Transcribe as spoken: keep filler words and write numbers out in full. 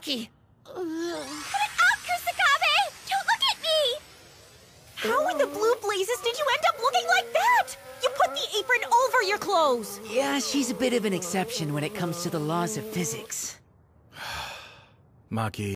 Ecchi! Put it up, Kusakabe! Don't look at me! How in the blue blazes did you end up looking like that? You put the apron over your clothes! Yeah, she's a bit of an exception when it comes to the laws of physics. Maki.